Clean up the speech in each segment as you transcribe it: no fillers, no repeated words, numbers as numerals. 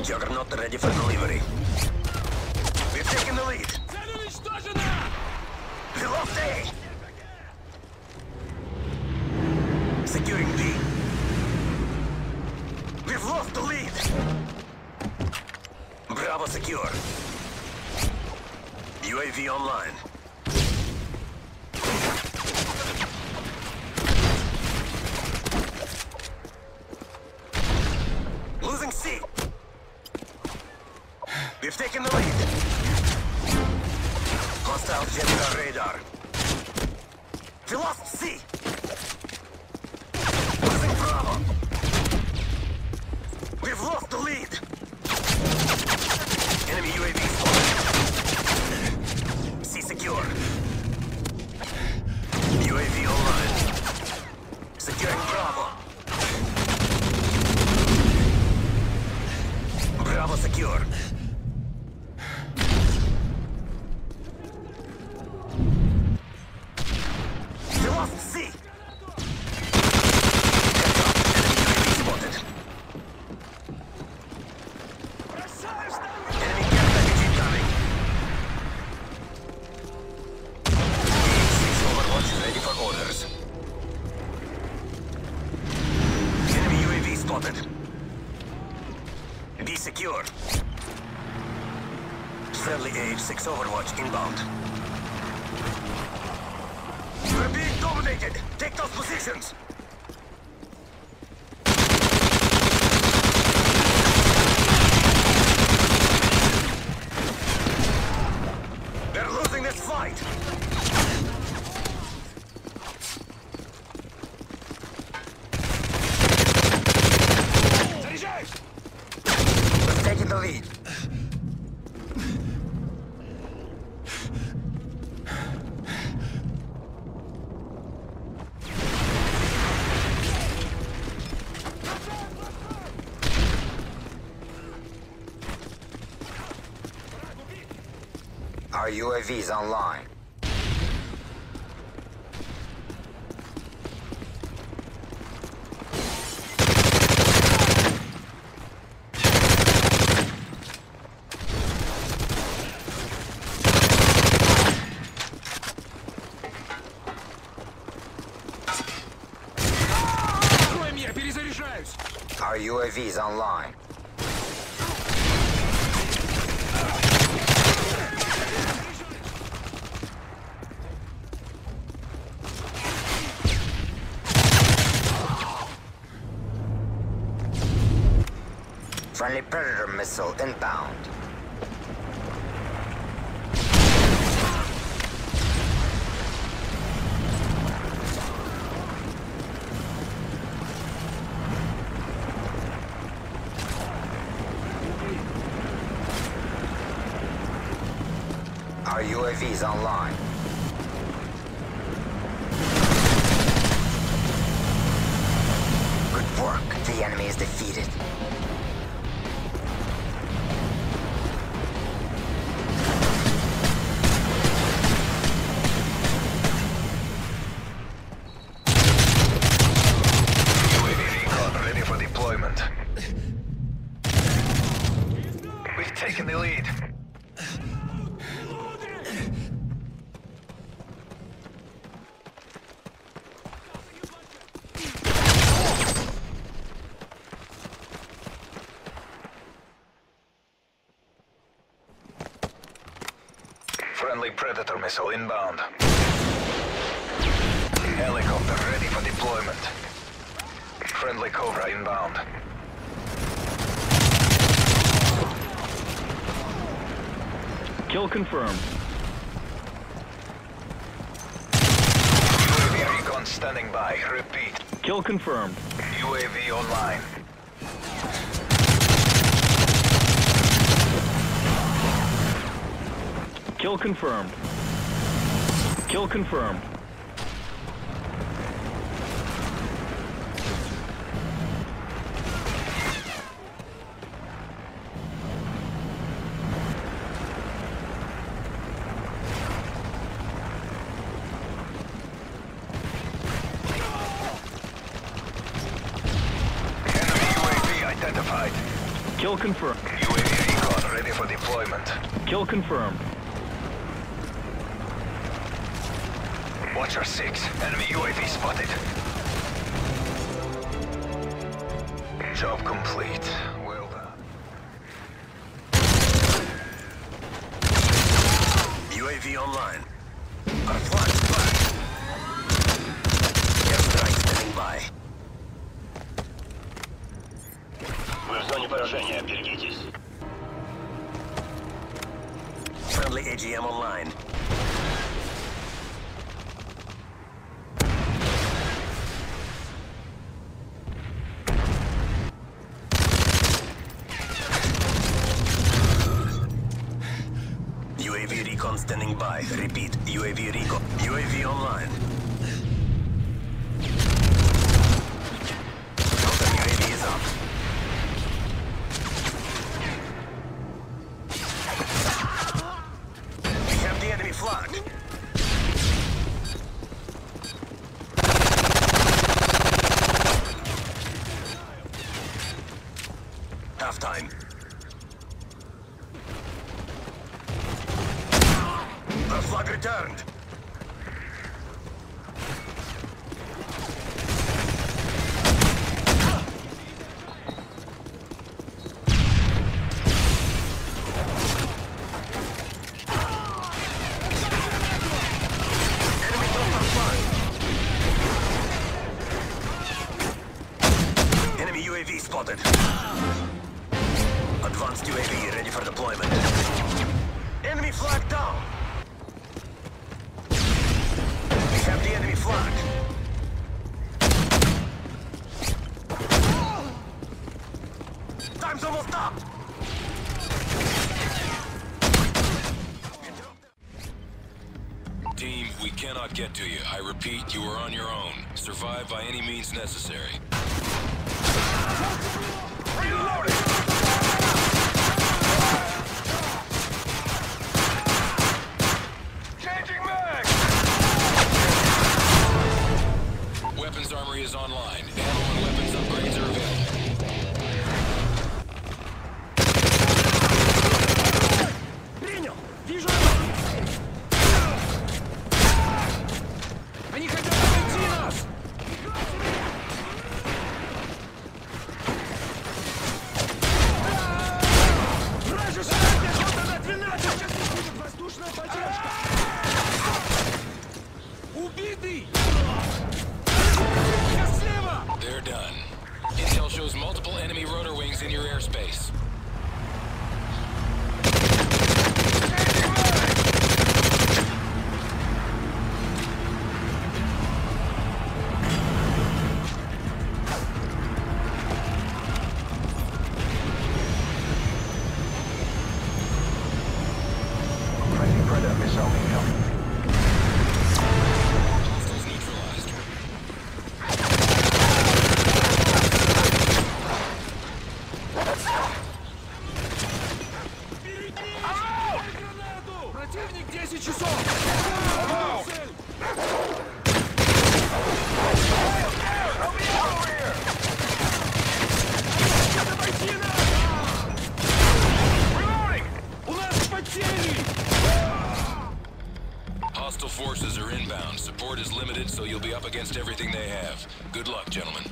Juggernaut ready for delivery. We've taken the lead. We lost A. Securing B. We've lost the lead. Bravo secure. UAV online. Losing C. We've taken the lead. Hostile jet on our radar. We lost C. Losing Bravo. We've lost the lead. Enemy UAV spotted. C secure. UAV online. Securing Bravo. Bravo secure. We lost C. Enemy UAV spotted. Enemy care package incoming. DH6 Overwatch ready for orders. Enemy UAV spotted. Be secure. Friendly DH6 Overwatch inbound. We're being dominated. Take those positions. They're losing this fight. We've taken the lead. Our UAV's online. Our UAV's online. Friendly Predator missile inbound. Our UAV's online. Good work. The enemy is defeated. UAV recon ready for deployment. We've taken the lead. Friendly Predator missile inbound. Helicopter ready for deployment. Friendly Cobra inbound. Kill confirmed. UAV recon standing by. Repeat. Kill confirmed. UAV online. Kill confirmed. Kill confirmed. Enemy UAV identified. Kill confirmed. UAV recon ready for deployment. Kill confirmed. Watcher 6, enemy UAV spotted. Job complete. Well done. UAV online. Our flag's back. Airstrike standing by. Вы в зоне поражения, берегитесь. Friendly AGM online. UAV recon standing by. Repeat, UAV recon. UAV online. Counter UAV is up. We have the enemy flag. Half-time. Our flag returned. Enemy took our flag. Enemy UAV spotted. Advanced UAV ready for deployment. Enemy flag down. We have the enemy flag. Time's almost up. Team, we cannot get to you. I repeat, you are on your own. Survive by any means necessary. Changing mag! Weapons armory is online. Ammo and weapons upgrades are available. Принял! Вижу! Они хотят найти нас! Вражий снайпер! Вот 12! Сейчас будет воздушная поддержка! Убитый! Сейчас слева! They're done. Intel shows multiple enemy rotor wings in your airspace. Friendly Predator missile incoming. Hostiles neutralized. Противник 10 часов! Цель! Надо пойти на! У нас потери! Hostile forces are inbound. Support is limited, so you'll be up against everything they have. Good luck, gentlemen.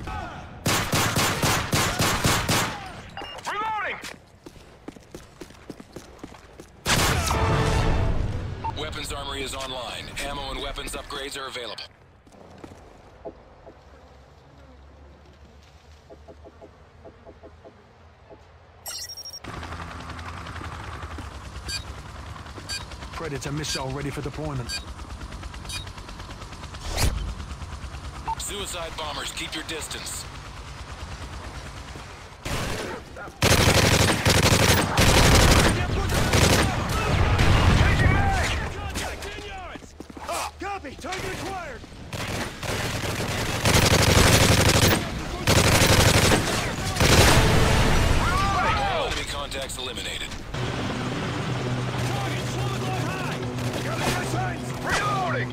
Reloading! Weapons armory is online. Ammo and weapons upgrades are available. Predator missile ready for deployment. Suicide bombers, keep your distance. Copy! Target acquired! All enemy contacts eliminated. Target solid on high! Got my sights! Reloading!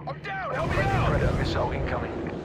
Friendly Predator missile incoming.